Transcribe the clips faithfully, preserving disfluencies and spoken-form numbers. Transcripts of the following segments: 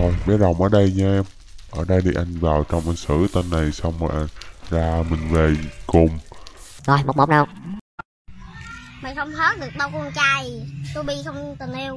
Thôi bé Rồng ở đây nha em. Ở đây thì anh vào trong anh xử tên này xong rồi anh ra mình về cùng. Rồi, một một nào. Mày không thoát được đâu con trai. Tôi bi không tình yêu.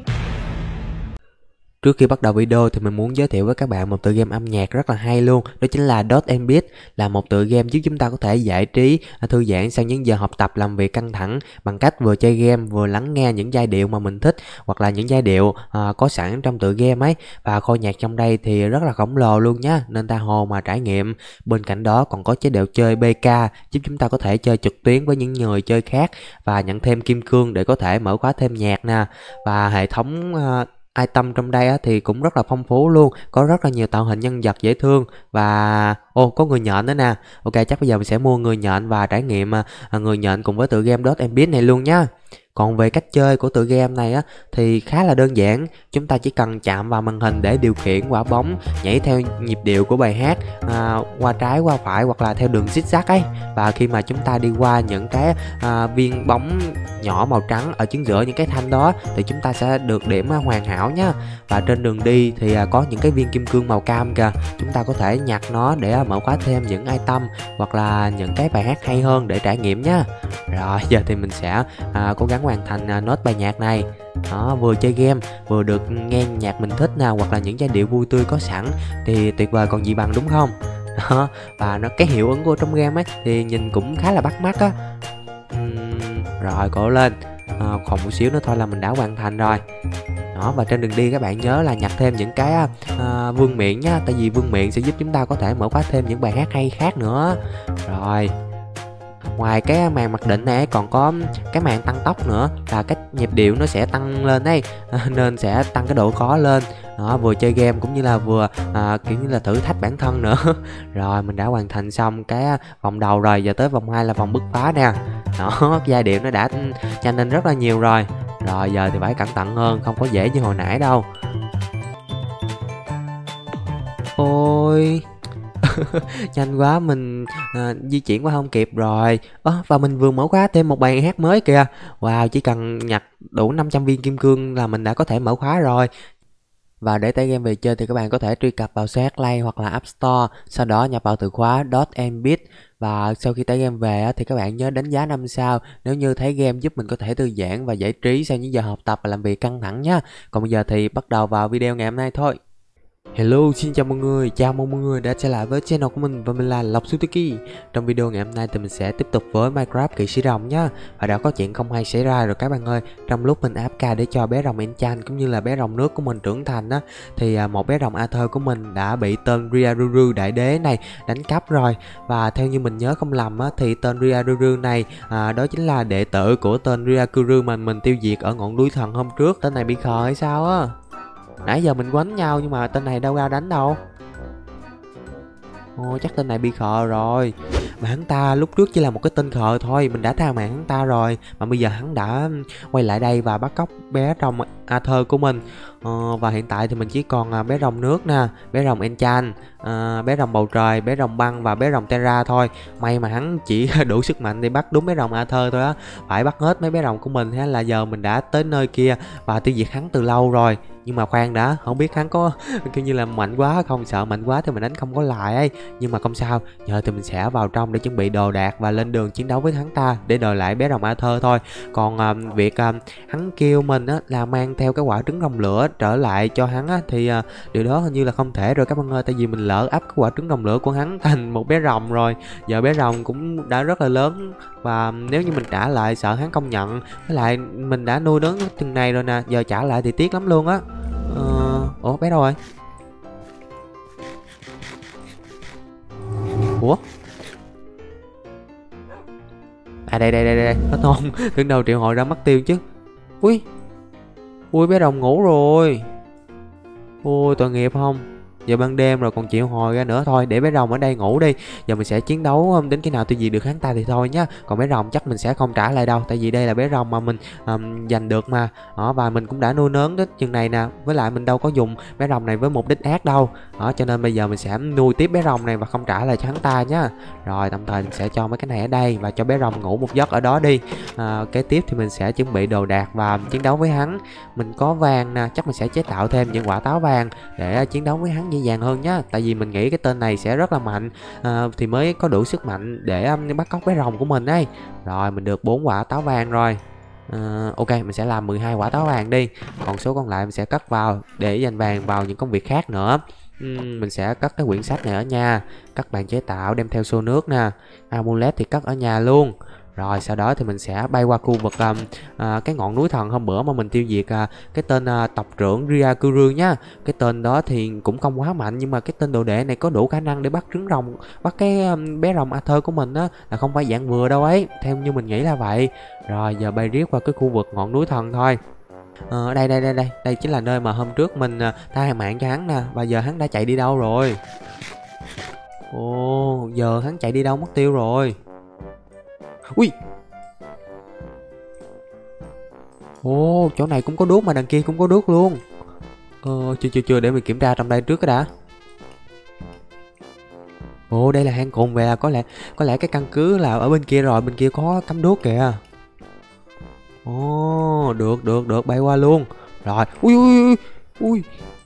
Trước khi bắt đầu video thì mình muốn giới thiệu với các bạn một tựa game âm nhạc rất là hay luôn. Đó chính là Dot and Beat, là một tựa game giúp chúng ta có thể giải trí, thư giãn sau những giờ học tập làm việc căng thẳng bằng cách vừa chơi game vừa lắng nghe những giai điệu mà mình thích, hoặc là những giai điệu à, có sẵn trong tựa game ấy. Và kho nhạc trong đây thì rất là khổng lồ luôn nhá, nên tha hồ mà trải nghiệm. Bên cạnh đó còn có chế độ chơi bê ca giúp chúng ta có thể chơi trực tuyến với những người chơi khác và nhận thêm kim cương để có thể mở khóa thêm nhạc nè. Và hệ thống à, item trong đây á, thì cũng rất là phong phú luôn, có rất là nhiều tạo hình nhân vật dễ thương. Và ô có người nhện nữa nè. Ok, chắc bây giờ mình sẽ mua người nhện và trải nghiệm à, người nhện cùng với tựa game Dot and Beat này luôn nhá. Còn về cách chơi của tựa game này á thì khá là đơn giản, chúng ta chỉ cần chạm vào màn hình để điều khiển quả bóng nhảy theo nhịp điệu của bài hát, à, qua trái qua phải hoặc là theo đường zigzag ấy. Và khi mà chúng ta đi qua những cái à, viên bóng nhỏ màu trắng ở chính giữa những cái thanh đó thì chúng ta sẽ được điểm hoàn hảo nhá. Và trên đường đi thì à, có những cái viên kim cương màu cam kìa, chúng ta có thể nhặt nó để à, mở khóa thêm những item hoặc là những cái bài hát hay hơn để trải nghiệm nhá. Rồi giờ thì mình sẽ à, cố gắng hoàn thành à, nốt bài nhạc này. Đó, vừa chơi game vừa được nghe nhạc mình thích nào, hoặc là những giai điệu vui tươi có sẵn thì tuyệt vời còn gì bằng, đúng không? Đó, và nó cái hiệu ứng của trong game ấy thì nhìn cũng khá là bắt mắt á. uhm, Rồi cố lên, à, còn một xíu nữa thôi là mình đã hoàn thành rồi. Đó, và trên đường đi các bạn nhớ là nhặt thêm những cái à, vương miện nhá, tại vì vương miện sẽ giúp chúng ta có thể mở khóa thêm những bài hát hay khác nữa. Rồi ngoài cái màn mặc định này còn có cái màn tăng tốc nữa, là cái nhịp điệu nó sẽ tăng lên đấy, nên sẽ tăng cái độ khó lên. Đó, vừa chơi game cũng như là vừa à, kiểu như là thử thách bản thân nữa. Rồi mình đã hoàn thành xong cái vòng đầu rồi, giờ tới vòng hai là vòng bứt phá nè. Đó, giai điệu nó đã nhanh lên rất là nhiều rồi. Rồi giờ thì phải cẩn thận hơn, không có dễ như hồi nãy đâu. Ôi nhanh quá, mình à, di chuyển qua không kịp rồi. à, Và mình vừa mở khóa thêm một bài hát mới kìa. Wow, chỉ cần nhặt đủ năm trăm viên kim cương là mình đã có thể mở khóa rồi. Và để tải game về chơi thì các bạn có thể truy cập vào xê hát Play hoặc là App Store, sau đó nhập vào từ khóa Dot and Beat. Và sau khi tải game về thì các bạn nhớ đánh giá năm sao nếu như thấy game giúp mình có thể thư giãn và giải trí sau những giờ học tập và làm việc căng thẳng nhé. Còn bây giờ thì bắt đầu vào video ngày hôm nay thôi. Hello, xin chào mọi người, chào mừng mọi người đã trở lại với channel của mình và mình là Lộc Suzuki. Trong video ngày hôm nay thì mình sẽ tiếp tục với Minecraft kỵ sĩ rồng nhá. Và đã có chuyện không hay xảy ra rồi các bạn ơi. Trong lúc mình áp ca để cho bé rồng Enchant cũng như là bé rồng nước của mình trưởng thành á, thì một bé rồng Aether của mình đã bị tên Riaruru đại đế này đánh cắp rồi. Và theo như mình nhớ không lầm á, thì tên Riaruru này à, đó chính là đệ tử của tên Riakuru mà mình tiêu diệt ở ngọn núi thần hôm trước. Tên này bị khờ hay sao á? Nãy giờ mình quánh nhau nhưng mà tên này đâu ra đánh đâu. Ồ, chắc tên này bị khờ rồi. Mà hắn ta lúc trước chỉ là một cái tên khờ thôi, mình đã tha mạng hắn ta rồi. Mà bây giờ hắn đã quay lại đây và bắt cóc bé rồng Aether của mình. ờ, Và hiện tại thì mình chỉ còn bé rồng nước nè, bé rồng Enchant, à, bé rồng bầu trời, bé rồng băng và bé rồng Terra thôi. May mà hắn chỉ đủ sức mạnh để bắt đúng bé rồng Aether thôi á. Phải bắt hết mấy bé rồng của mình hay là giờ mình đã tới nơi kia và tiêu diệt hắn từ lâu rồi. Nhưng mà khoan đã, không biết hắn có kiểu như là mạnh quá không, sợ mạnh quá thì mình đánh không có lại ấy. Nhưng mà không sao, giờ thì mình sẽ vào trong để chuẩn bị đồ đạc và lên đường chiến đấu với hắn ta để đòi lại bé rồng Aether thôi. Còn um, việc um, hắn kêu mình á, là mang theo cái quả trứng rồng lửa trở lại cho hắn á, thì uh, điều đó hình như là không thể rồi các bạn ơi. Tại vì mình lỡ ấp cái quả trứng rồng lửa của hắn thành một bé rồng rồi. Giờ bé rồng cũng đã rất là lớn, và nếu như mình trả lại sợ hắn không nhận. Với lại mình đã nuôi nấng chừng này rồi nè, giờ trả lại thì tiếc lắm luôn á. Ờ... Ủa bé đâu rồi? Ủa? À đây đây đây đây, hết hồn. Tưởng đâu triệu hồi ra mất tiêu chứ. Ui. Ui bé rồng ngủ rồi. Ôi tội nghiệp không? Giờ ban đêm rồi còn chịu hồi ra nữa, thôi để bé rồng ở đây ngủ đi. Giờ mình sẽ chiến đấu đến khi nào tiêu diệt được hắn ta thì thôi nhá. Còn bé rồng chắc mình sẽ không trả lại đâu, tại vì đây là bé rồng mà mình um, giành được mà. Đó, và mình cũng đã nuôi nấng đến chừng này nè, với lại mình đâu có dùng bé rồng này với mục đích ác đâu. Đó, cho nên bây giờ mình sẽ nuôi tiếp bé rồng này và không trả lại cho hắn ta nhá. Rồi tạm thời mình sẽ cho mấy cái này ở đây và cho bé rồng ngủ một giấc ở đó đi. À, kế tiếp thì mình sẽ chuẩn bị đồ đạc và chiến đấu với hắn. Mình có vàng nè, chắc mình sẽ chế tạo thêm những quả táo vàng để chiến đấu với hắn dễ dàng hơn nhá. Tại vì mình nghĩ cái tên này sẽ rất là mạnh, à, thì mới có đủ sức mạnh để um, bắt cóc bé rồng của mình ấy. Rồi mình được bốn quả táo vàng rồi. À, ok, mình sẽ làm mười hai quả táo vàng đi. Còn số còn lại mình sẽ cất vào để dành vàng vào những công việc khác nữa. uhm, Mình sẽ cất cái quyển sách này ở nhà, cất bàn chế tạo đem theo xô nước nè, amulet thì cất ở nhà luôn. Rồi sau đó thì mình sẽ bay qua khu vực um, à, cái ngọn núi thần hôm bữa mà mình tiêu diệt à, cái tên à, tộc trưởng Ryakuru nhá. Cái tên đó thì cũng không quá mạnh, nhưng mà cái tên đồ đệ này có đủ khả năng để bắt trứng rồng, bắt cái um, bé rồng Arthur của mình á, là không phải dạng vừa đâu ấy, theo như mình nghĩ là vậy. Rồi giờ bay riết qua cái khu vực ngọn núi thần thôi. Ờ, đây đây đây đây đây chính là nơi mà hôm trước mình à, tha mạng cho hắn nè, và giờ hắn đã chạy đi đâu rồi? Ồ, giờ hắn chạy đi đâu mất tiêu rồi? Ui. Ồ, chỗ này cũng có đuốc mà đằng kia cũng có đuốc luôn. Ờ, chưa chưa chưa để mình kiểm tra trong đây trước cái đã. Ồ, đây là hang cồn về à, có lẽ có lẽ cái căn cứ là ở bên kia rồi, bên kia có cắm đuốc kìa. Ồ, được được được, bay qua luôn. Rồi, ui ui ui. Ui.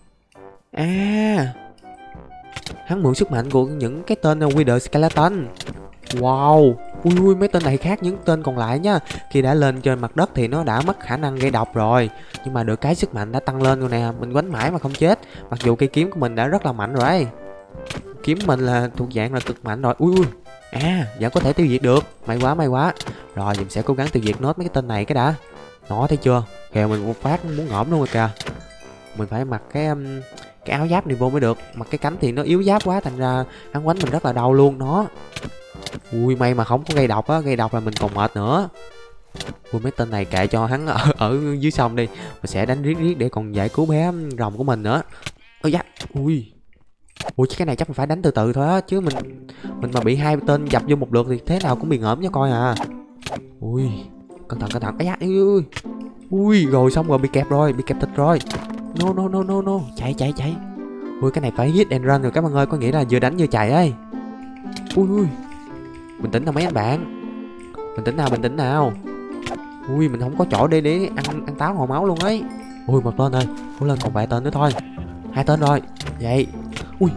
À. Hắn mượn sức mạnh của những cái tên Wither Skeleton. Wow, ui ui, mấy tên này khác những tên còn lại nhá. Khi đã lên trên mặt đất thì nó đã mất khả năng gây độc rồi, nhưng mà được cái sức mạnh đã tăng lên rồi nè. Mình quánh mãi mà không chết, mặc dù cây kiếm của mình đã rất là mạnh rồi ấy. Kiếm mình là thuộc dạng là cực mạnh rồi. Ui ui, à, vẫn có thể tiêu diệt được. May quá, may quá. Rồi mình sẽ cố gắng tiêu diệt nốt mấy cái tên này cái đã. Nó thấy chưa, kìa mình một phát muốn ngõm luôn rồi kìa. Mình phải mặc cái um, cái áo giáp này vô mới được. Mặc cái cánh thì nó yếu giáp quá, thành ra hắn quánh mình rất là đau luôn nó. Ui, may mà không có gây độc á, gây độc là mình còn mệt nữa. Ui, mấy tên này kệ cho hắn ở, ở dưới sông đi. Mình sẽ đánh riết riết để còn giải cứu bé rồng của mình nữa. Ôi da, ui. Ui, cái này chắc mình phải đánh từ từ thôi á, chứ mình mình mà bị hai tên dập vô một lượt thì thế nào cũng bị ngỡm cho coi à. Ui, cẩn thận cẩn thận. Ây da, ui ui. Ui, rồi xong rồi, bị kẹp rồi, bị kẹp thịt rồi. No no no no no, chạy chạy chạy. Ui, cái này phải hit and run rồi các bạn ơi, có nghĩa là vừa đánh vừa chạy ấy. Ui ui. Bình tĩnh nào mấy anh bạn. Bình tĩnh nào, bình tĩnh nào. Ui, mình không có chỗ để để ăn ăn táo ngồi máu luôn ấy. Ui, một tên thôi, cố lên, còn vài tên nữa thôi. Hai tên rồi. Vậy. Ui.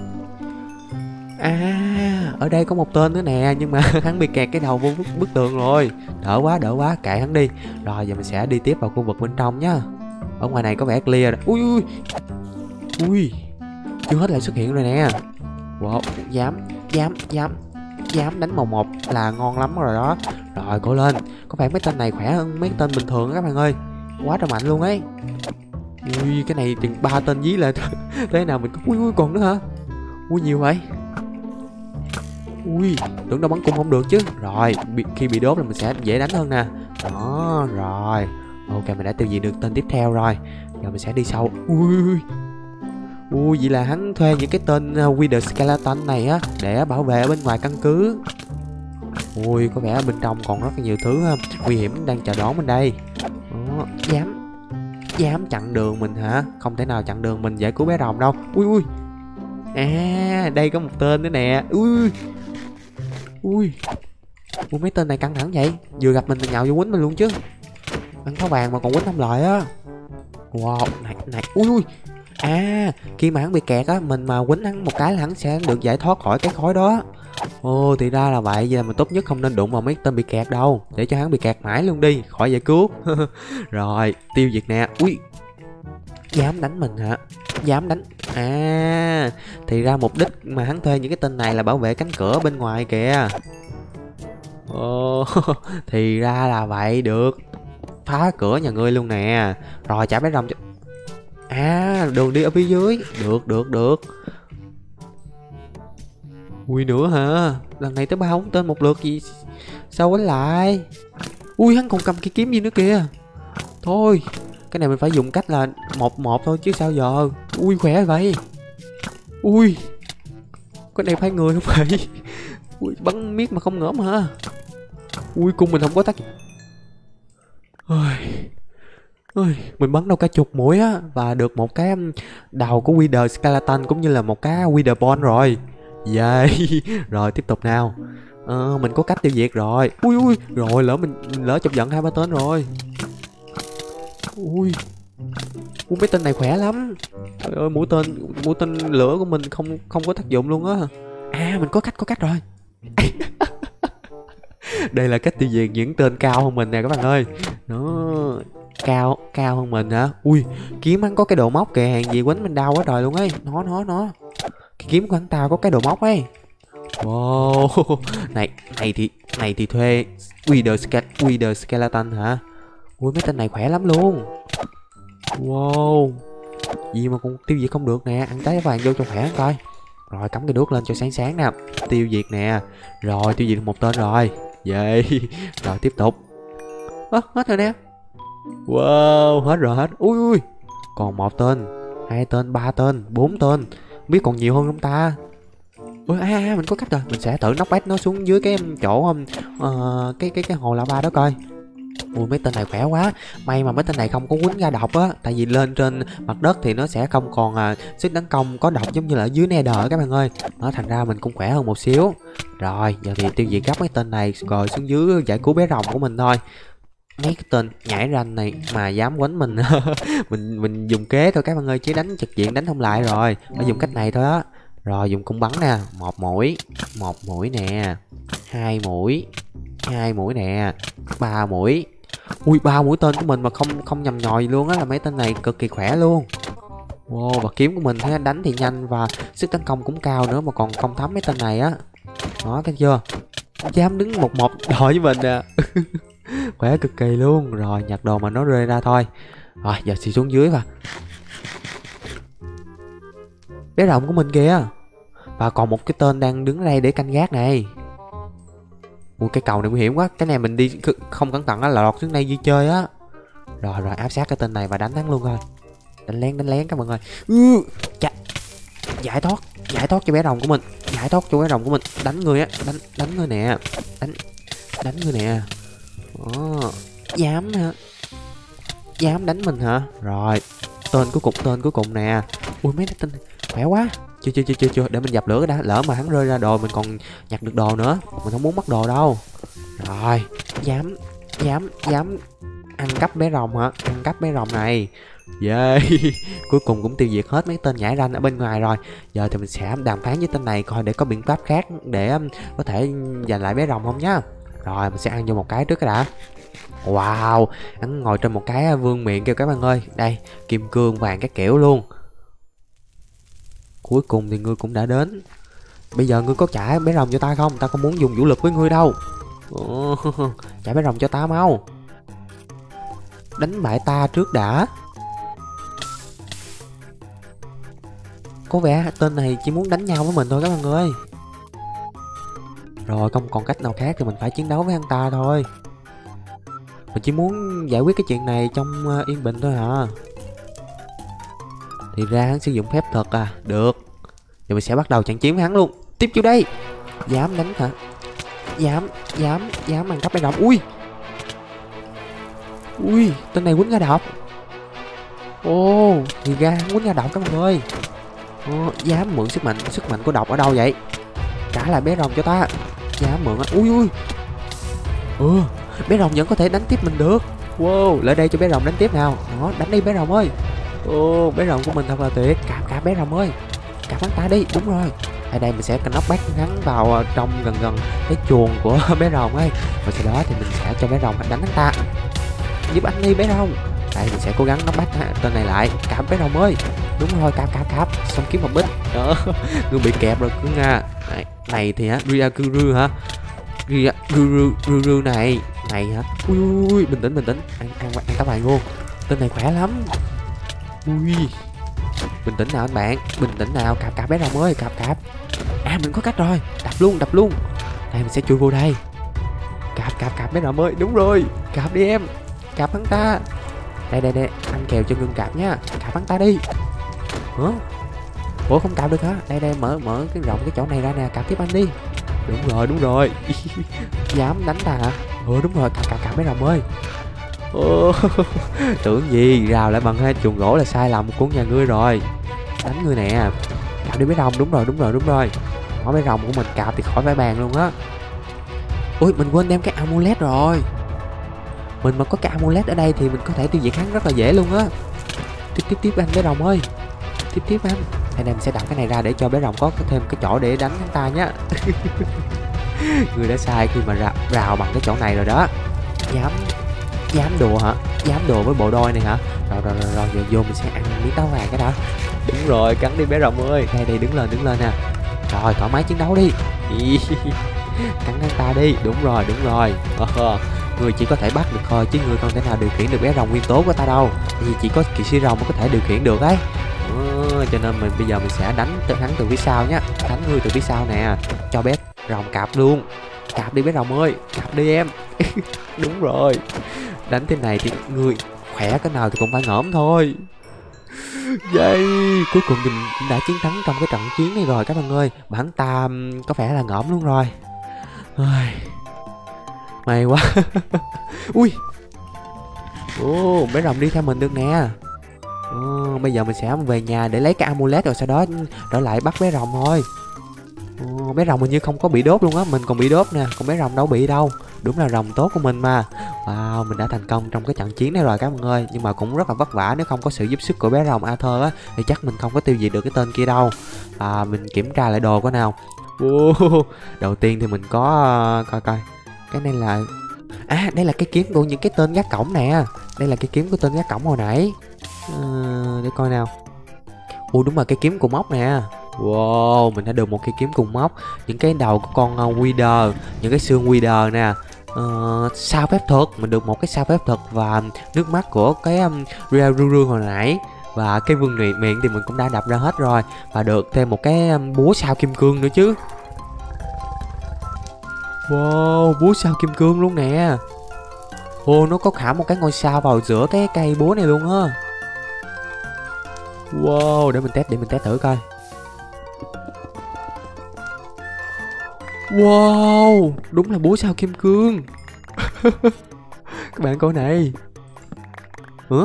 À, ở đây có một tên nữa nè, nhưng mà hắn bị kẹt cái đầu vô bức, bức tường rồi. Đỡ quá, đỡ quá, kệ hắn đi. Rồi giờ mình sẽ đi tiếp vào khu vực bên trong nhá. Ở ngoài này có vẻ clear rồi. Ui ui. Ui. Chưa hết lại xuất hiện rồi nè. Wow, dám, dám, dám. Dám đánh màu một là ngon lắm rồi đó. Rồi cố lên. Có vẻ mấy tên này khỏe hơn mấy tên bình thường các bạn ơi. Quá trời mạnh luôn ấy. Ui, cái này chừng ba tên dí lại. Thế nào mình có. Ui ui, còn nữa hả? Ui, nhiều vậy. Ui, tưởng đâu bắn cung không được chứ. Rồi, bị, khi bị đốt là mình sẽ dễ đánh hơn nè. Đó, rồi. Ok, mình đã tiêu diệt được tên tiếp theo rồi. Giờ mình sẽ đi sâu. Ui. Ui, vậy là hắn thuê những cái tên uh, Wither Skeleton này á để bảo vệ ở bên ngoài căn cứ. Ui, có vẻ ở bên trong còn rất là nhiều thứ uh, nguy hiểm đang chờ đón mình đây. Đó, dám Dám chặn đường mình hả? Không thể nào chặn đường mình giải cứu bé rồng đâu. Ui ui. À, đây có một tên nữa nè. Ui. Ui. Ui, mấy tên này căng thẳng vậy. Vừa gặp mình thì nhào vô quýnh mình luôn chứ. Ăn tháo vàng mà còn quýnh không lợi á. Wow, này này. Ui ui. À, khi mà hắn bị kẹt á, mình mà quýnh hắn một cái là hắn sẽ được giải thoát khỏi cái khói đó. Ồ, thì ra là vậy. Vậy là mình tốt nhất không nên đụng vào mấy tên bị kẹt đâu, để cho hắn bị kẹt mãi luôn đi, khỏi giải cứu. Rồi, tiêu diệt nè. Ui. Dám đánh mình hả? Dám đánh. À, thì ra mục đích mà hắn thuê những cái tên này là bảo vệ cánh cửa bên ngoài kìa. Ồ, thì ra là vậy. Được. Phá cửa nhà ngươi luôn nè. Rồi, trả bé rồng cho. À, đường đi ở phía dưới. Được, được, được. Ui, nữa hả? Lần này tới ba không tên một lượt gì. Sao quánh lại? Ui, hắn còn cầm cái kiếm gì nữa kìa. Thôi, cái này mình phải dùng cách là một một thôi chứ sao giờ. Ui, khỏe vậy. Ui, cái này phải người không vậy? Ui, bắn miết mà không ngỡm hả? Ui, cung mình không có tác dụng. Ôi, ôi, mình bắn đâu cả chục mũi á, và được một cái đầu của Wither Skeleton cũng như là một cái Wither Bone rồi. Yeah. Rồi tiếp tục nào. Ờ, mình có cách tiêu diệt rồi. Ui ui, rồi lỡ mình lỡ chọc giận hai ba tên rồi. Ui, ui mấy tên này khỏe lắm. Trời ơi, mũi tên mũi tên lửa của mình không không có tác dụng luôn á. À, mình có cách có cách rồi. Đây là cách tiêu diệt những tên cao hơn mình nè các bạn ơi. Nó cao cao hơn mình hả? Ui, kiếm hắn có cái độ móc kìa, hàng gì quánh mình đau quá trời luôn ấy. Nó nó nó. Cái kiếm của hắn ta có cái độ móc ấy. Wow. Này, này thì này thì thuê Wither Ske Wither Skeleton hả? Ui, mấy tên này khỏe lắm luôn. Wow. Gì mà cũng tiêu diệt không được nè, ăn trái vàng vô cho khỏe coi. Rồi cắm cái đuốc lên cho sáng sáng nè. Tiêu diệt nè. Rồi tiêu diệt được một tên rồi. Vậy. Rồi tiếp tục. Ơ, à, hết rồi nè. Wow, hết rồi hết. Ui ui. Còn một tên, hai tên, ba tên, bốn tên. Không biết còn nhiều hơn không ta? Ui, à, à, mình có cách rồi. Mình sẽ thử nóc bét nó xuống dưới cái chỗ um, uh, cái cái cái hồ lava đó coi. Ui, mấy tên này khỏe quá. May mà mấy tên này không có quýnh ra độc á. Tại vì lên trên mặt đất thì nó sẽ không còn à, sức tấn công có độc giống như là ở dưới Nether các bạn ơi. Nó thành ra mình cũng khỏe hơn một xíu. Rồi giờ thì tiêu diệt gấp mấy tên này rồi xuống dưới giải cứu bé rồng của mình thôi. Mấy cái tên nhảy ranh này mà dám quánh mình. mình mình dùng kế thôi các bạn ơi, chứ đánh trực diện đánh không lại rồi. Phải dùng cách này thôi á. Rồi dùng cung bắn nè. Một mũi. Một mũi nè. Hai mũi. Hai mũi nè. Ba mũi. Ui, ba mũi tên của mình mà không không nhầm nhòi luôn á, là mấy tên này cực kỳ khỏe luôn. Wow, và kiếm của mình thấy đánh thì nhanh và sức tấn công cũng cao nữa mà còn không thấm mấy tên này á. Đó, thấy chưa? Dám đứng một một đội với mình nè. Khỏe cực kỳ luôn. Rồi nhặt đồ mà nó rơi ra thôi. Rồi giờ xì xuống dưới và bé rồng của mình kìa. Và còn một cái tên đang đứng đây để canh gác này. Ui, cái cầu này nguy hiểm quá. Cái này mình đi không cẩn thận á là lọt xuống đây đi chơi á. Rồi rồi áp sát cái tên này và đánh hắn luôn thôi. Đánh lén đánh lén các bạn ơi. Ừ, chà. Giải thoát, giải thoát cho bé rồng của mình. Giải thoát cho bé rồng của mình. Đánh người á, đánh đánh người nè. Đánh đánh người nè. Đó. Dám hả? Dám đánh mình hả? Rồi, tên cuối cùng, tên cuối cùng nè. Ui, mấy tên khỏe quá. Chưa chưa chưa chưa chưa để mình dập lửa đã. Lỡ mà hắn rơi ra đồ mình còn nhặt được đồ nữa. Mình không muốn mất đồ đâu. Rồi, dám dám dám ăn cắp bé rồng hả? Ăn cắp bé rồng này. Yeah. Cuối cùng cũng tiêu diệt hết mấy tên nhảy ranh ở bên ngoài rồi. Giờ thì mình sẽ đàm phán với tên này coi để có biện pháp khác để có thể giành lại bé rồng không nhá. Rồi mình sẽ ăn vô một cái trước cái đã. Wow, hắn ngồi trên một cái vương miện kêu các bạn ơi. Đây, kim cương vàng các kiểu luôn. Cuối cùng thì ngươi cũng đã đến. Bây giờ ngươi có trả bé rồng cho ta không? Ta không muốn dùng vũ lực với ngươi đâu. Ồ, trả bé rồng cho ta mau. Đánh bại ta trước đã. Có vẻ tên này chỉ muốn đánh nhau với mình thôi các bạn ơi. Rồi không còn cách nào khác thì mình phải chiến đấu với anh ta thôi. Mình chỉ muốn giải quyết cái chuyện này trong uh, yên bình thôi hả. Thì ra hắn sử dụng phép thuật à. Được. Giờ mình sẽ bắt đầu trận chiến với hắn luôn. Tiếp vô đây. Dám đánh hả? Dám, dám, dám ăn cắp bé rồng. Ui. Ui, tên này quýnh ra độc. Ồ, thì ra hắn quýnh ra độc các bạn ơi. Ồ, dám mượn sức mạnh. Sức mạnh của độc ở đâu vậy? Trả lại bé rồng cho ta. Dám mượn á. Ui ui. Ừ, bé rồng vẫn có thể đánh tiếp mình được. Wow, lại đây cho bé rồng đánh tiếp nào. Đó, đánh đi bé rồng ơi. Ồ, bé rồng của mình thật là tuyệt. Cạp cạp bé rồng ơi. Cạp hắn ta đi, đúng rồi. Ở đây mình sẽ knock back hắn vào trong gần gần cái chuồng của bé rồng ấy. Và sau đó thì mình sẽ cho bé rồng đánh hắn ta. Giúp anh đi bé rồng. Đây mình sẽ cố gắng knock back tên này lại. Cạp bé rồng ơi. Đúng rồi, cạp cạp cạp. Xong kiếm một bích. Đó, ngươi bị kẹp rồi cứ nha. Này, này thì hả, Ryakuru hả? Ryakuru Ryakuru này. Này hả? Ui ui, bình tĩnh bình tĩnh. Ăn ăn ăn các bạn luôn. Tên này khỏe lắm. Ui. Bình tĩnh nào anh bạn, bình tĩnh nào. Cạp cạp bé rồng ơi, cạp cạp. À mình có cách rồi, đập luôn đập luôn. Đây mình sẽ chui vô đây. Cạp cạp cạp bé rồng ơi, đúng rồi. Cạp đi em. Cạp hắn ta. Đây đây đây, anh kèo cho ngưng cạp nhá. Cạp hắn ta đi. Hả? Ủa không cạp được hả? Đây đây mở mở cái rộng cái chỗ này ra nè, cạp tiếp anh đi. Đúng rồi đúng rồi. Dám đánh ta hả? Ừ đúng rồi, cạp cạp cạp mấy rồng ơi. Ô, tưởng gì rào lại bằng hai chuồng gỗ là sai lầm của nhà ngươi rồi. Đánh ngươi nè. Cạp đi mấy rồng, đúng rồi đúng rồi đúng rồi. Hỏi mấy rồng của mình cạp thì khỏi phải bàn luôn á. Ui mình quên đem cái amulet rồi. Mình mà có cái amulet ở đây thì mình có thể tiêu diệt hắn rất là dễ luôn á. Tiếp tiếp tiếp anh bé rồng ơi. Tiếp tiếp anh. Đây này mình sẽ đặt cái này ra để cho bé rồng có thêm cái chỗ để đánh hắn ta nhá. Người đã sai khi mà rào, rào bằng cái chỗ này rồi đó. Dám dám đùa hả? Dám đùa với bộ đôi này hả? Rồi rồi rồi, rồi giờ vô mình sẽ ăn miếng táo vàng cái đã. Đúng rồi, cắn đi bé rồng ơi. Đây đây đứng lên đứng lên nè. Rồi thoải mái chiến đấu đi. Cắn hắn ta đi. Đúng rồi đúng rồi. Người chỉ có thể bắt được thôi chứ người không thể nào điều khiển được bé rồng nguyên tố của ta đâu. Vì chỉ có kỵ sĩ rồng mới có thể điều khiển được ấy. Ừ, cho nên mình bây giờ mình sẽ đánh từ hắn từ phía sau nhá. Đánh ngươi từ phía sau nè. Cho bé rồng cạp luôn. Cạp đi bé rồng ơi. Cạp đi em. Đúng rồi. Đánh thế này thì người khỏe cái nào thì cũng phải ngỡm thôi. Yay. Cuối cùng thì mình cũng đã chiến thắng trong cái trận chiến này rồi các bạn ơi. Bản ta có vẻ là ngỡm luôn rồi. May quá. Ui. Ồ, bé rồng đi theo mình được nè. Ồ, bây giờ mình sẽ về nhà để lấy cái amulet rồi sau đó trở lại bắt bé rồng thôi. Ồ, bé rồng hình như không có bị đốt luôn á, mình còn bị đốt nè, còn bé rồng đâu bị đâu. Đúng là rồng tốt của mình mà. Wow, mình đã thành công trong cái trận chiến này rồi các bạn ơi. Nhưng mà cũng rất là vất vả, nếu không có sự giúp sức của bé rồng Arthur á thì chắc mình không có tiêu diệt được cái tên kia đâu. À, mình kiểm tra lại đồ của nào. Ồ, đầu tiên thì mình có uh, coi coi. Cái này là à đây là cái kiếm của những cái tên gác cổng nè. Đây là cái kiếm của tên gác cổng hồi nãy. À, để coi nào. Ủa đúng rồi, cái kiếm cùng móc nè. Wow, mình đã được một cái kiếm cùng móc. Những cái đầu của con uh, Wither, những cái xương Wither nè. Uh, sao phép thuật, mình được một cái sao phép thuật và nước mắt của cái um, Ria Ruru hồi nãy. Và cái vương miệng miệng thì mình cũng đã đập ra hết rồi. Và được thêm một cái um, búa sao kim cương nữa chứ. Wow, búa sao kim cương luôn nè. Ô, nó có khảm một cái ngôi sao vào giữa cái cây búa này luôn á. Wow, để mình test, để mình test thử coi. Wow, đúng là búa sao kim cương. Các bạn coi này. Hả?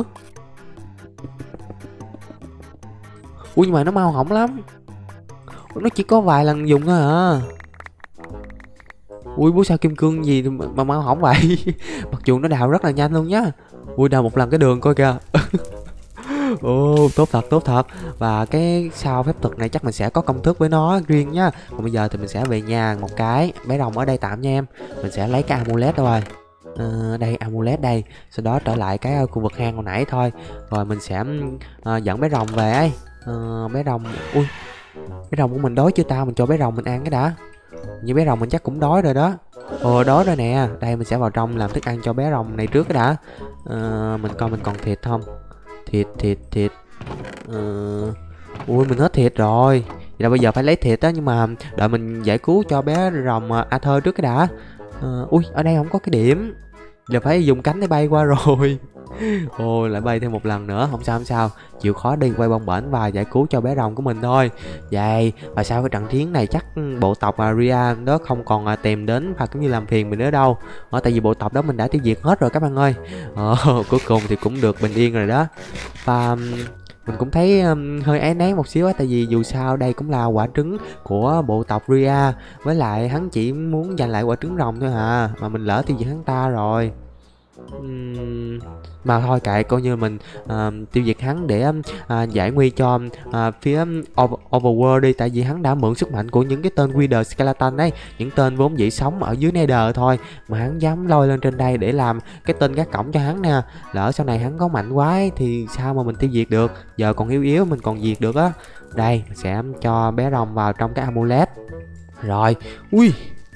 Ui nhưng mà nó mau hỏng lắm. Nó chỉ có vài lần dùng thôi à. Ui búa sao kim cương gì mà mau hỏng vậy. Mặc dù nó đào rất là nhanh luôn nhá. Ui đào một lần cái đường coi kìa. Ồ tốt thật tốt thật. Và cái sao phép thuật này chắc mình sẽ có công thức với nó riêng nhá. Còn bây giờ thì mình sẽ về nhà một cái. Bé rồng ở đây tạm nha em. Mình sẽ lấy cái amulet rồi. À, đây amulet đây. Sau đó trở lại cái uh, khu vực hang hồi nãy thôi. Rồi mình sẽ uh, dẫn bé rồng về ấy. Uh, bé rồng. Ui bé rồng của mình đói chưa ta. Mình cho bé rồng mình ăn cái đã. Như bé rồng mình chắc cũng đói rồi đó. Ồ đói rồi nè. Đây mình sẽ vào trong làm thức ăn cho bé rồng này trước cái đã. À, mình coi mình còn thịt không. Thịt thịt thịt. À, ui mình hết thịt rồi. Vậy là bây giờ phải lấy thịt á. Nhưng mà đợi mình giải cứu cho bé rồng Arthur trước cái đã. À, ui ở đây không có cái điểm. Giờ phải dùng cánh để bay qua rồi. Ôi lại bay thêm một lần nữa. Không sao không sao. Chịu khó đi quay bong bển và giải cứu cho bé rồng của mình thôi. Vậy và sau cái trận chiến này chắc bộ tộc Ria đó không còn tìm đến và cũng như làm phiền mình nữa đâu. Ở tại vì bộ tộc đó mình đã tiêu diệt hết rồi các bạn ơi. Ờ, cuối cùng thì cũng được bình yên rồi đó. Và mình cũng thấy um, hơi áy náy một xíu á. Tại vì dù sao đây cũng là quả trứng của bộ tộc Ria. Với lại hắn chỉ muốn giành lại quả trứng rồng thôi à. Mà mình lỡ tiêu diệt hắn ta rồi. Uhm, mà thôi kệ coi như mình uh, tiêu diệt hắn để uh, giải nguy cho uh, phía over, Overworld đi. Tại vì hắn đã mượn sức mạnh của những cái tên Wither Skeleton ấy. Những tên vốn dĩ sống ở dưới Nether thôi. Mà hắn dám lôi lên trên đây để làm cái tên gác cổng cho hắn nè. Lỡ sau này hắn có mạnh quá ấy, thì sao mà mình tiêu diệt được. Giờ còn yếu yếu mình còn diệt được á. Đây mình sẽ cho bé rồng vào trong cái amulet. Rồi. Ui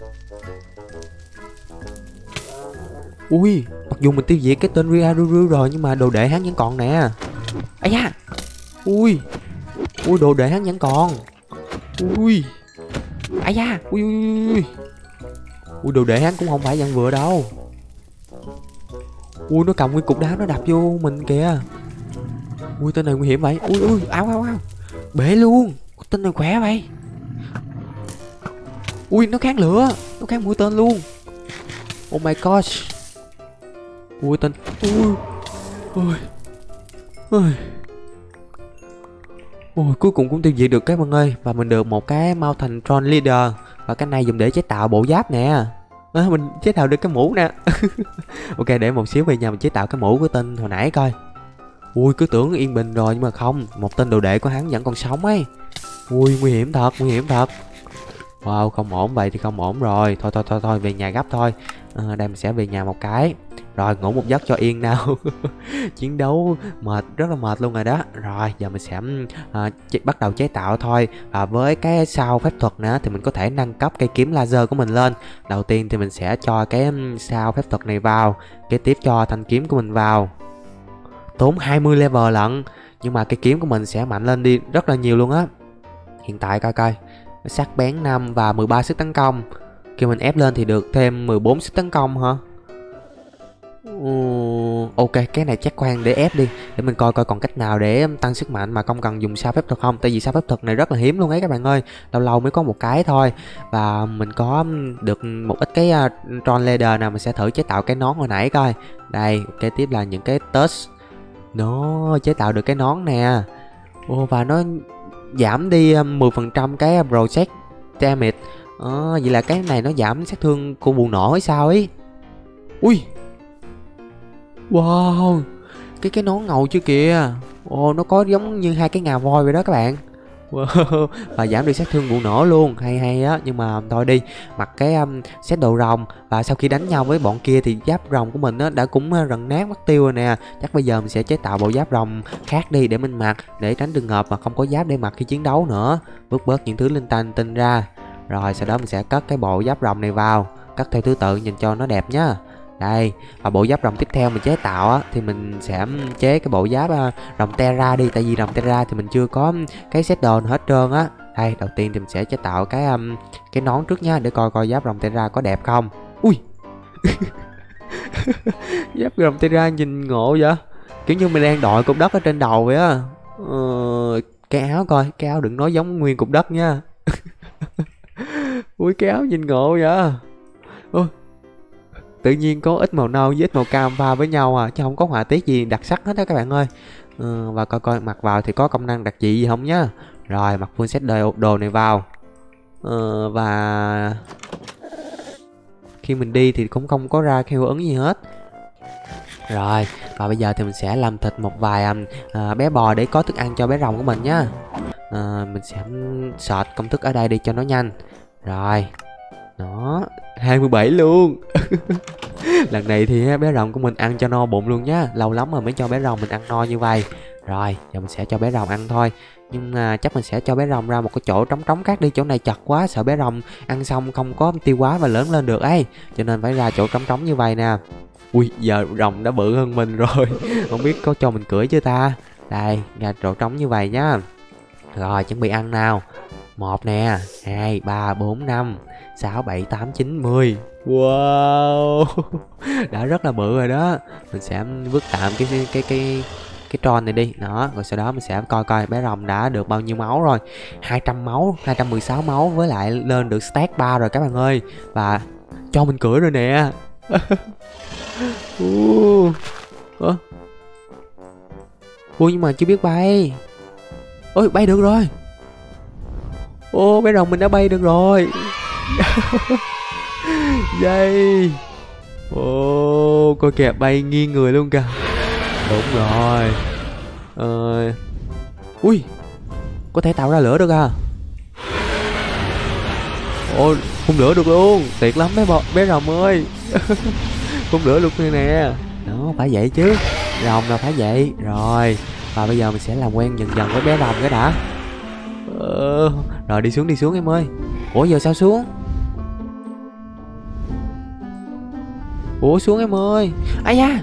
Ui, mặc dù mình tiêu diệt cái tên Ria Ruru rồi nhưng mà đồ đệ hắn vẫn còn nè. Ây da. Ui. Ui đồ đệ hắn vẫn còn. Ui. Ây da. Ui ui ui. Ui đồ đệ hắn cũng không phải dạng vừa đâu. Ui nó cầm nguyên cục đá nó đập vô mình kìa. Ui tên này nguy hiểm vậy. Ui ui áo áo áo. Bể luôn. tên này khỏe vậy. Ui, nó kháng lửa, nó kháng mũi tên luôn. Oh my gosh. Ui tên. Ui. Ui. Ui. Ôi, cuối cùng cũng tiêu diệt được các bạn ơi. Và mình được một cái Mountain Tron Leader. Và cái này dùng để chế tạo bộ giáp nè. À, mình chế tạo được cái mũ nè. Ok, để một xíu về nhà mình chế tạo cái mũ của tên hồi nãy coi. Ui, cứ tưởng yên bình rồi nhưng mà không. Một tên đồ đệ của hắn vẫn còn sống ấy. Ui, nguy hiểm thật, nguy hiểm thật. Wow, không ổn, vậy thì không ổn rồi. Thôi thôi thôi thôi, về nhà gấp thôi. À, đây mình sẽ về nhà một cái. Rồi, ngủ một giấc cho yên nào. Chiến đấu mệt, rất là mệt luôn rồi đó. Rồi, giờ mình sẽ à, bắt đầu chế tạo thôi. Và với cái sao phép thuật nữa thì mình có thể nâng cấp cây kiếm laser của mình lên. Đầu tiên thì mình sẽ cho cái sao phép thuật này vào. Kế tiếp cho thanh kiếm của mình vào. Tốn hai mươi level lận. Nhưng mà cây kiếm của mình sẽ mạnh lên đi rất là nhiều luôn á. Hiện tại coi coi, sắc bén năm và mười ba sức tấn công. Khi mình ép lên thì được thêm mười bốn sức tấn công hả? Uh, ok, cái này chắc khoan để ép đi. Để mình coi coi còn cách nào để tăng sức mạnh mà không cần dùng sao phép thuật không. Tại vì sao phép thuật này rất là hiếm luôn ấy các bạn ơi. Lâu lâu mới có một cái thôi. Và mình có được một ít cái uh, Tron Leader nào. Mình sẽ thử chế tạo cái nón hồi nãy coi. Đây, kế tiếp là những cái touch. Nó chế tạo được cái nón nè. Ô, và nó giảm đi mười phần trăm cái project damage. À, vậy là cái này nó giảm sát thương của bùng nổ hay sao ấy. Ui. Wow. Cái cái nón ngầu chứ kìa. Ồ, nó có giống như hai cái ngà voi vậy đó các bạn. Wow. Và giảm được sát thương vụ nổ luôn. Hay hay á. Nhưng mà thôi đi. Mặc cái um, set đồ rồng. Và sau khi đánh nhau với bọn kia thì giáp rồng của mình á, đã cũng uh, rần nát mất tiêu rồi nè. Chắc bây giờ mình sẽ chế tạo bộ giáp rồng khác đi để mình mặc. Để tránh trường hợp mà không có giáp để mặc khi chiến đấu nữa. Vứt bớt những thứ linh tinh tinh ra. Rồi sau đó mình sẽ cất cái bộ giáp rồng này vào. Cất theo thứ tự nhìn cho nó đẹp nhá. Đây, và bộ giáp rồng tiếp theo mình chế tạo á, thì mình sẽ chế cái bộ giáp uh, rồng Terra đi. Tại vì rồng Terra thì mình chưa có cái set đồ hết trơn á. Đây, đầu tiên thì mình sẽ chế tạo cái um, cái nón trước nha. Để coi coi giáp rồng Terra có đẹp không. Ui. Giáp rồng Terra nhìn ngộ vậy. Kiểu như mình đang đội cục đất ở trên đầu vậy á. ờ, Cái áo coi, cái áo đừng nói giống nguyên cục đất nha. Ui, cái áo nhìn ngộ vậy. Ôi, tự nhiên có ít màu nâu với ít màu cam pha với nhau à, chứ không có họa tiết gì đặc sắc hết đó các bạn ơi. Ừ, và coi coi mặc vào thì có công năng đặc trị gì không nhá. Rồi mặc full set đồ, đồ này vào. Ừ, và khi mình đi thì cũng không có ra cái hiệu ứng gì hết. Rồi, và bây giờ thì mình sẽ làm thịt một vài à, bé bò để có thức ăn cho bé rồng của mình nhá. À, mình sẽ search công thức ở đây đi cho nó nhanh. Rồi. Đó, hai mươi bảy luôn. Lần này thì bé rồng của mình ăn cho no bụng luôn nhá. Lâu lắm rồi mới cho bé rồng mình ăn no như vậy. Rồi, giờ mình sẽ cho bé rồng ăn thôi. Nhưng mà chắc mình sẽ cho bé rồng ra một cái chỗ trống trống khác đi. Chỗ này chật quá, sợ bé rồng ăn xong không có tiêu hóa và lớn lên được ấy. Cho nên phải ra chỗ trống trống như vậy nè. Ui, giờ rồng đã bự hơn mình rồi. Không biết có cho mình cưỡi chưa ta. Đây, ra chỗ trống như vậy nhá. Rồi, chuẩn bị ăn nào. Một nè, hai, ba, bốn, năm, sáu, bảy, tám, chín, mười. Wow. Đã rất là bự rồi đó. Mình sẽ vứt tạm cái cái cái cái, cái Tron này đi. Đó, rồi sau đó mình sẽ coi coi bé rồng đã được bao nhiêu máu rồi. Hai trăm máu, hai trăm mười sáu máu. Với lại lên được stack ba rồi các bạn ơi. Và cho mình cưỡi rồi nè. uh. Ủa? Ui, nhưng mà chưa biết bay. Ôi, bay được rồi. Ô, bé rồng mình đã bay được rồi. Dây. Ô, coi kìa, bay nghiêng người luôn kìa. Đúng rồi. Ờ... Ui, có thể tạo ra lửa được à. Ô, phun lửa được luôn. Tuyệt lắm bé bò, bé rồng ơi. Phun lửa luôn nè. Đó, phải vậy chứ. Rồng là phải vậy. Rồi, và bây giờ mình sẽ làm quen dần dần với bé rồng cái đã. Ờ... Rồi đi xuống đi xuống em ơi. Ủa giờ sao xuống? Ủa xuống em ơi. Ai da.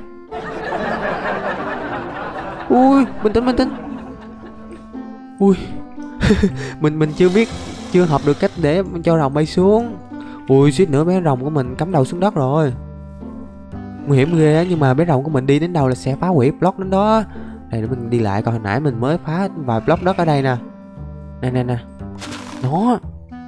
Ui, bình tĩnh bình tĩnh. Ui. mình mình chưa biết, chưa học được cách để cho rồng bay xuống. Ui, suýt nữa bé rồng của mình cắm đầu xuống đất rồi. Nguy hiểm ghê á, nhưng mà bé rồng của mình đi đến đâu là sẽ phá hủy block đến đó. Đây để mình đi lại coi hồi nãy mình mới phá vài block đất ở đây nè. Nè nè nè. Nó.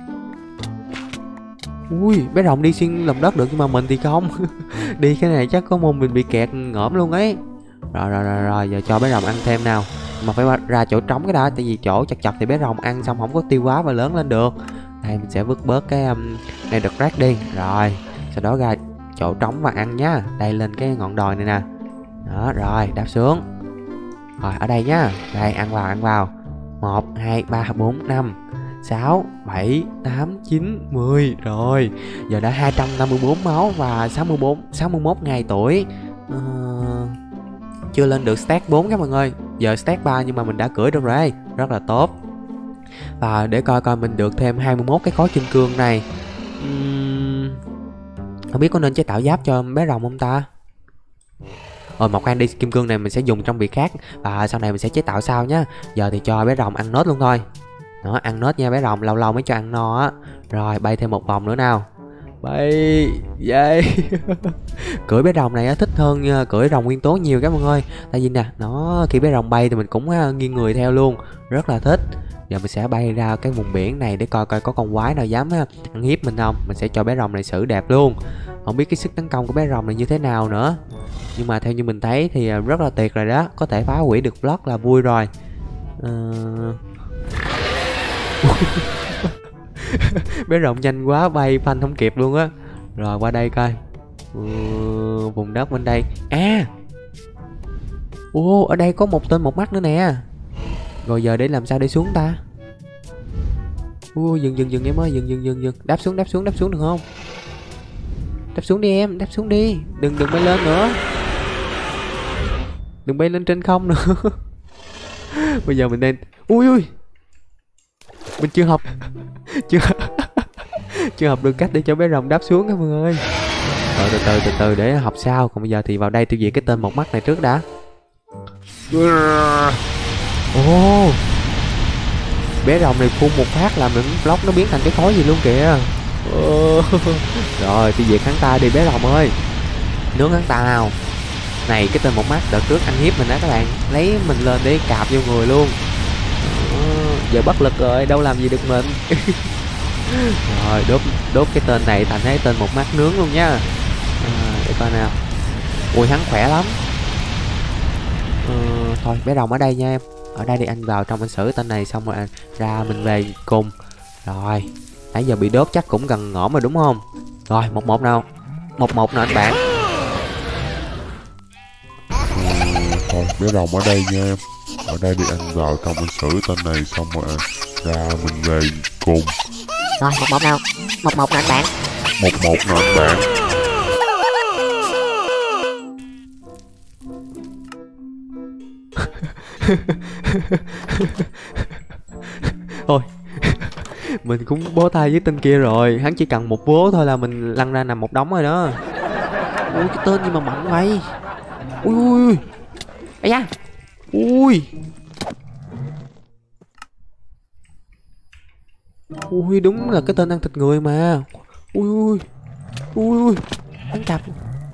Ui, bé rồng đi xuyên lòng đất được nhưng mà mình thì không. Đi cái này chắc có môn mình bị kẹt ngõm luôn ấy. Rồi rồi rồi rồi, giờ cho bé rồng ăn thêm nào. Mà phải ra chỗ trống cái đã, tại vì chỗ chật chật thì bé rồng ăn xong không có tiêu hóa và lớn lên được. Đây mình sẽ vứt bớt cái um, này đực rác đi. Rồi, sau đó ra chỗ trống và ăn nhá. Đây lên cái ngọn đồi này nè. Đó, rồi, đáp xuống. Rồi, ở đây nhá. Đây, ăn vào, ăn vào. Một, hai, ba, bốn, năm, sáu, bảy, tám, chín, mười. Rồi, giờ đã hai trăm năm mươi bốn máu và sáu mươi bốn, sáu mươi mốt ngày tuổi. uh, Chưa lên được stack bốn các bạn ơi. Giờ stack ba nhưng mà mình đã cưỡi được rồi. Rất là tốt. Và để coi coi mình được thêm hai mươi mốt cái khối kim cương này. uhm, Không biết có nên chế tạo giáp cho bé rồng không ta. Rồi một candy kim cương này mình sẽ dùng trong việc khác, và sau này mình sẽ chế tạo sau nhá. Giờ thì cho bé rồng ăn nốt luôn thôi. Đó, ăn nốt nha bé rồng, lâu lâu mới cho ăn no á. Rồi bay thêm một vòng nữa nào. Bay dây. Cưỡi bé rồng này á, thích hơn cưỡi rồng nguyên tố nhiều các bạn ơi. Tại vì nè, nó khi bé rồng bay thì mình cũng nghiêng người theo luôn, rất là thích. Giờ mình sẽ bay ra cái vùng biển này để coi coi có con quái nào dám ăn hiếp mình không. Mình sẽ cho bé rồng này xử đẹp luôn. Không biết cái sức tấn công của bé rồng này như thế nào nữa, nhưng mà theo như mình thấy thì rất là tuyệt rồi đó. Có thể phá hủy được block là vui rồi. uh... Bé rồng nhanh quá, bay phanh không kịp luôn á. Rồi qua đây coi. ừ, Vùng đất bên đây. À, ô, ở đây có một tên một mắt nữa nè. Rồi giờ để làm sao để xuống ta. Ô, dừng dừng dừng em ơi, dừng dừng dừng dừng. Đáp xuống, đáp xuống, đáp xuống được không? Đáp xuống đi em, đáp xuống đi. Đừng đừng bay lên nữa. Đừng bay lên trên không nữa. Bây giờ mình đang... Ui ui, mình chưa học. Chưa Chưa học được cách để cho bé rồng đáp xuống các bạn ơi. Rồi từ từ từ từ để học sau. Còn bây giờ thì vào đây tiêu diệt cái tên một mắt này trước đã. Ồ, oh, bé rồng này phun một phát làm những block nó biến thành cái khối gì luôn kìa. Oh. Rồi tiêu diệt hắn ta đi bé rồng ơi. Nướng hắn ta nào. Này cái tên một mắt đợt trước ăn hiếp mình đó các bạn, lấy mình lên để cạp vô người luôn. Oh, giờ bất lực rồi, đâu làm gì được mình. Rồi đốt đốt cái tên này thành cái tên một mắt nướng luôn nhá. À, để coi nào. Ui hắn khỏe lắm. ờ, Thôi bé rồng ở đây nha em. Ở đây đi, anh vào trong anh xử tên này xong rồi anh ra mình về cùng. Rồi nãy giờ bị đốt chắc cũng gần ngõm rồi đúng không. Rồi một một nào. Một một nào anh bạn. ừ, Thôi bé rồng ở đây nha em. Ở đây đi, anh vào trong anh xử tên này xong rồi anh ra mình về cùng. Rồi một một nào. Một một nào anh bạn. Một một nào anh bạn. Thôi mình cũng bó tay với tên kia rồi. Hắn chỉ cần một bố thôi là mình lăn ra nằm một đống rồi đó. Ui cái tên gì mà mạnh vậy. Ui ui ui. Ây da. Ui. Ui đúng là cái tên ăn thịt người mà. Ui ui. Ui ui. Hắn cặp.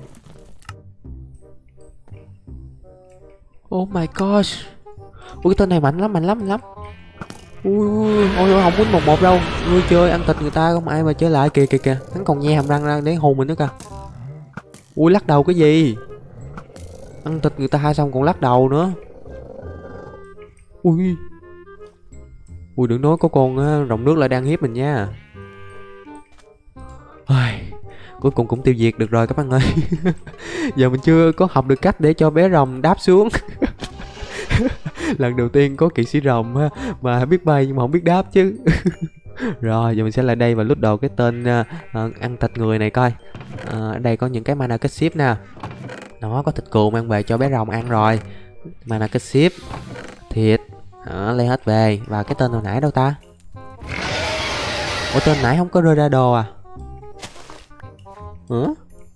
Oh my gosh. Ui cái tên này mạnh lắm, mạnh lắm, mạnh lắm. Ui ui, ôi không muốn một một đâu. Ngươi chơi ăn thịt người ta không ai mà chơi lại. Kìa kìa kìa, hắn còn nhe hàm răng ra để hù mình nữa kìa. Ui lắc đầu cái gì. Ăn thịt người ta xong còn lắc đầu nữa. Ui. Ui đừng nói có con uh, rồng nước lại đang hiếp mình nha. Cuối cùng cũng tiêu diệt được rồi các bạn ơi. Giờ mình chưa có học được cách để cho bé rồng đáp xuống. Lần đầu tiên có kỵ sĩ rồng mà biết bay nhưng mà không biết đáp chứ. Rồi giờ mình sẽ lại đây và lút đồ cái tên uh, uh, ăn thịt người này coi. uh, Ở đây có những cái mana kết ship nè. Nó có thịt cừu mang về cho bé rồng ăn rồi. Mana kết ship thịt. Đó, lấy hết về. Và cái tên hồi nãy đâu ta. Ủa tên nãy không có rơi ra đồ à. Hả?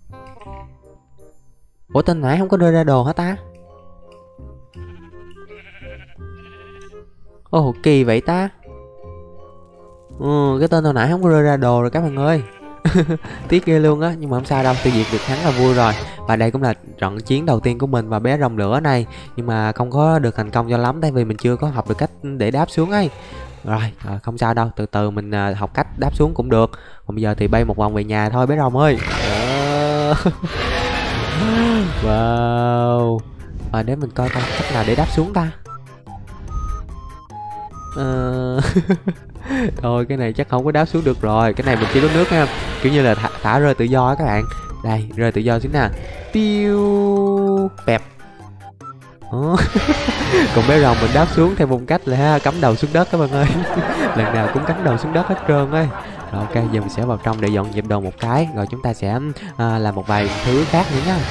Ủa tên nãy không có rơi ra đồ hả ta. Ồ oh, kỳ vậy ta. Ừ, cái tên hồi nãy không có rơi ra đồ rồi các bạn ơi. Tiếc ghê luôn á. Nhưng mà không sao đâu, tiêu diệt được hắn là vui rồi. Và đây cũng là trận chiến đầu tiên của mình và bé rồng lửa này. Nhưng mà không có được thành công cho lắm, tại vì mình chưa có học được cách để đáp xuống ấy. Rồi, rồi không sao đâu, từ từ mình à, học cách đáp xuống cũng được. Còn bây giờ thì bay một vòng về nhà thôi bé rồng ơi. Đó. Wow. À, để mình coi coi cách nào để đáp xuống ta. Ờ... Thôi cái này chắc không có đáp xuống được rồi. Cái này mình chỉ có nước nha, kiểu như là thả, thả rơi tự do á các bạn. Đây, rơi tự do xuống nè. Piu bẹp. Còn bé rồng mình đáp xuống theo một cách là cắm đầu xuống đất các bạn ơi. Lần nào cũng cắm đầu xuống đất hết trơn ấy. Rồi ok, giờ mình sẽ vào trong để dọn dẹp đồ một cái, rồi chúng ta sẽ à, làm một vài thứ khác nữa nhá.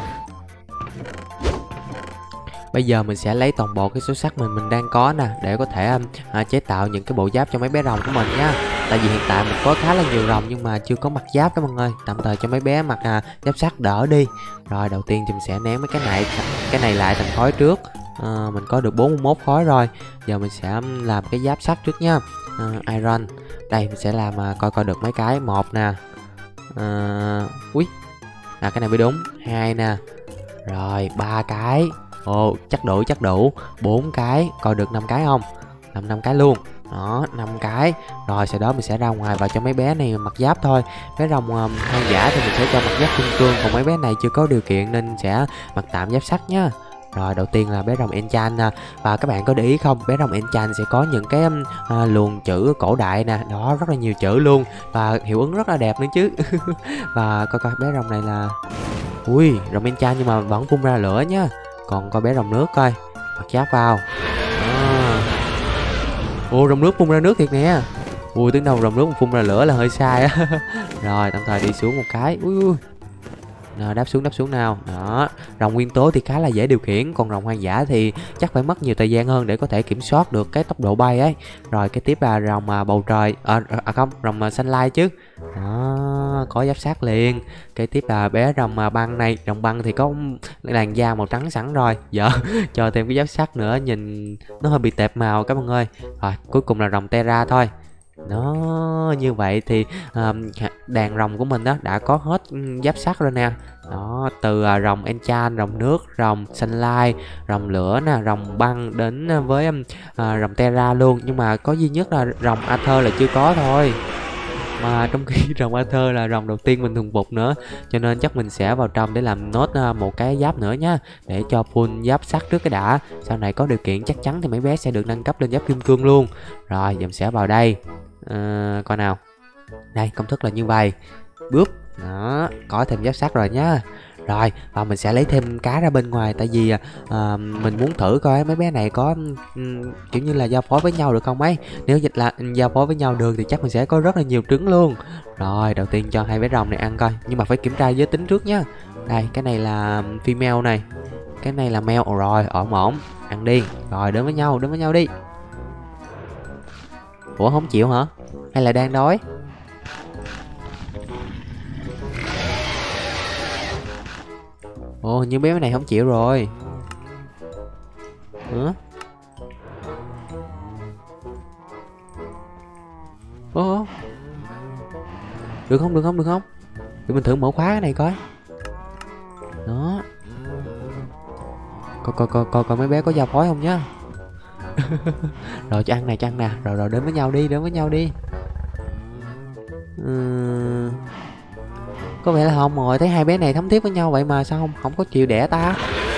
Bây giờ mình sẽ lấy toàn bộ cái số sắt mình mình đang có nè, để có thể à, chế tạo những cái bộ giáp cho mấy bé rồng của mình nhá. Tại vì hiện tại mình có khá là nhiều rồng nhưng mà chưa có mặc giáp các bạn ơi. Tạm thời cho mấy bé mặc à, giáp sắt đỡ đi. Rồi đầu tiên thì mình sẽ ném mấy cái này cái này lại thành khói trước. À, mình có được bốn mươi mốt khói rồi. Giờ mình sẽ làm cái giáp sắt trước nha. À, iron. Đây mình sẽ làm à, coi coi được mấy cái. Một nè. À, ui. À cái này mới đúng. Hai nè. Rồi ba cái. Ồ chắc đủ chắc đủ. Bốn cái. Coi được năm cái không? Làm năm cái luôn. Đó, năm cái. Rồi sau đó mình sẽ ra ngoài và cho mấy bé này mặc giáp thôi. Bé rồng um, hoang dã thì mình sẽ cho mặc giáp kim cương, còn mấy bé này chưa có điều kiện nên sẽ mặc tạm giáp sắt nhá. Rồi đầu tiên là bé rồng enchant nè. Và các bạn có để ý không, bé rồng enchant sẽ có những cái um, à, luồng chữ cổ đại nè. Đó, rất là nhiều chữ luôn. Và hiệu ứng rất là đẹp nữa chứ. Và coi coi bé rồng này là ui, rồng enchant nhưng mà vẫn phun ra lửa nhá. Còn coi bé rồng nước coi, mặc giáp vào. À. Ồ, rồng nước phun ra nước thiệt nè. Ui, tiếng đầu rồng nước phun ra lửa là hơi sai á. Rồi tạm thời đi xuống một cái. Ui ui. Nào, đáp xuống đáp xuống nào. Đó, rồng nguyên tố thì khá là dễ điều khiển, còn rồng hoang dã thì chắc phải mất nhiều thời gian hơn để có thể kiểm soát được cái tốc độ bay ấy. Rồi cái tiếp là rồng à, bầu trời à, à không, rồng à, xanh lai chứ. Đó, có giáp sát liền. Cái tiếp là bé rồng à, băng này, rồng băng thì có làn da màu trắng sẵn rồi. Giờ cho thêm cái giáp sắt nữa, nhìn nó hơi bị tệp màu các bạn ơi. Rồi cuối cùng là rồng Terra thôi. Nó như vậy thì um, đàn rồng của mình đó đã có hết giáp sắt rồi nè. Đó, từ uh, rồng enchant, rồng nước, rồng xanh lai, rồng lửa nè, rồng băng đến với um, uh, rồng Terra luôn. Nhưng mà có duy nhất là rồng Aether là chưa có thôi. Mà trong khi rồng Aether là rồng đầu tiên mình thuần phục nữa, cho nên chắc mình sẽ vào trong để làm nốt uh, một cái giáp nữa nhá, để cho full giáp sắt trước cái đã. Sau này có điều kiện chắc chắn thì mấy bé sẽ được nâng cấp lên giáp kim cương luôn. Rồi giờ mình sẽ vào đây. Uh, coi nào. Đây công thức là như vậy. Búp. Đó, có thêm giáp sắt rồi nhá. Rồi và mình sẽ lấy thêm cá ra bên ngoài. Tại vì uh, mình muốn thử coi mấy bé này có um, kiểu như là giao phối với nhau được không ấy. Nếu dịch là giao phối với nhau được thì chắc mình sẽ có rất là nhiều trứng luôn. Rồi đầu tiên cho hai bé rồng này ăn coi. Nhưng mà phải kiểm tra giới tính trước nhá. Đây cái này là female này, cái này là male. Rồi ổn ổn, ăn đi. Rồi đến với nhau, đến với nhau đi. Ủa không chịu hả? Hay là đang đói? Ồ, như bé này không chịu rồi. Hả? Ồ, được không, được không, được không? Để mình thử mở khóa cái này coi. Đó. Coi coi coi coi coi mấy bé có giao phối không nhá. Rồi cho ăn này, cho ăn nè. Rồi rồi đến với nhau đi, đến với nhau đi. Uhm... Có vẻ là không rồi. Thấy hai bé này thấm thiết với nhau vậy mà sao không không có chịu đẻ ta.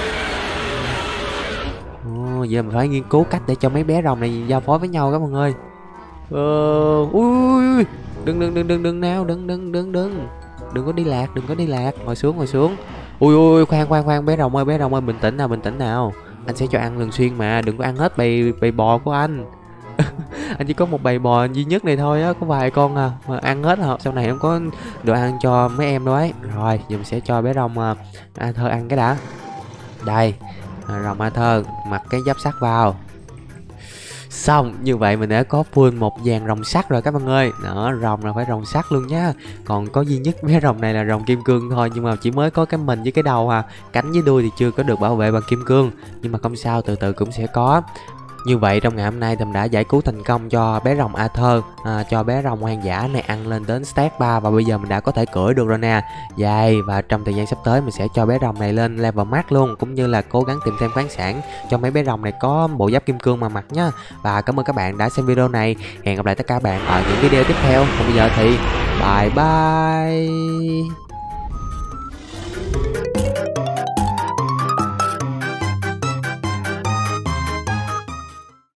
Ồ, giờ mình phải nghiên cứu cách để cho mấy bé rồng này giao phối với nhau các bạn ơi. Ờ, ui, đừng đừng đừng đừng đừng nào, đừng đừng đừng đừng đừng có đi lạc, đừng có đi lạc. Ngồi xuống, ngồi xuống. Ui ui, khoan khoan khoan, bé rồng ơi, bé rồng ơi, bình tĩnh nào, bình tĩnh nào. Anh sẽ cho ăn thường xuyên mà, đừng có ăn hết bầy bầy bò của anh. Anh chỉ có một bầy bò duy nhất này thôi á, có vài con à, mà ăn hết hả? Sau này không có đồ ăn cho mấy em đâu ấy. Rồi giờ mình sẽ cho bé rồng uh, Aether ăn cái đã. Đây, à, rồng Aether mặc cái giáp sắt vào. Xong, như vậy mình đã có full một dàn rồng sắt rồi các bạn ơi. Đó, rồng là phải rồng sắt luôn nhá. Còn có duy nhất bé rồng này là rồng kim cương thôi, nhưng mà chỉ mới có cái mình với cái đầu à, cánh với đuôi thì chưa có được bảo vệ bằng kim cương. Nhưng mà không sao, từ từ cũng sẽ có. Như vậy trong ngày hôm nay thì mình đã giải cứu thành công cho bé rồng Arthur, à, cho bé rồng hoang dã này ăn lên đến stat ba và bây giờ mình đã có thể cưỡi được rồi nè. Dài và trong thời gian sắp tới mình sẽ cho bé rồng này lên level max luôn, cũng như là cố gắng tìm thêm khoáng sản cho mấy bé rồng này có bộ giáp kim cương mà mặc nhá. Và cảm ơn các bạn đã xem video này. Hẹn gặp lại tất cả các bạn ở những video tiếp theo. Còn bây giờ thì bye bye.